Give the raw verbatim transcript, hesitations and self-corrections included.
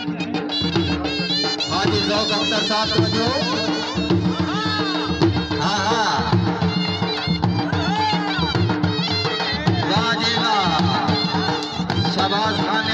हाजी ज़ौक़ अख्तर साहब तवज्जो। हाँ हाँ वाह जी वाह, शहबाज खान